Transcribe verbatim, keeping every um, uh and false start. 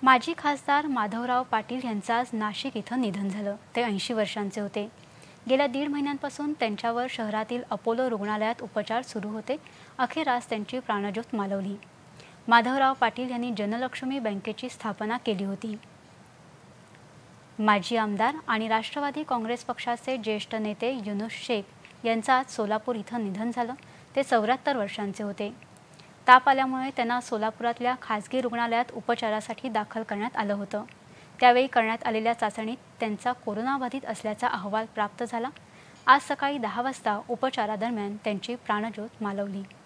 माजी खासदार माधवराव पाटील यांचं आज नाशिक इथं निधन झालं। ते ऐंशी वर्षांचे होते। गेल्या दीड महिन्यांपासून त्यांच्यावर शहरातील अपोलो रुग्णालयात उपचार सुरू होते। अखेर आज त्यांची प्राणज्योत मालवली। माधवराव पाटील यांनी जनलक्ष्मी बँकेची स्थापना केली होती। माजी आमदार आणि राष्ट्रवादी काँग्रेस पक्षाचे ज्येष्ठ नेते युनुस शेख यांचं आज सोलापूर इथं निधन झालं। ते चौऱ्याहत्तर वर्षांचे होते। ताप आल्यामुळे त्यांना सोलापुरातल्या खासगी रुग्णालयात उपचारासाठी दाखल करण्यात आलं होतं। त्यावेळी करण्यात आलेल्या चाचणीत त्यांचा कोरोनाबाधित असल्याचा अहवाल प्राप्त झाला। आज सकाळी दहा वाजता उपचारादरम्यान त्यांची प्राणज्योत मालवली।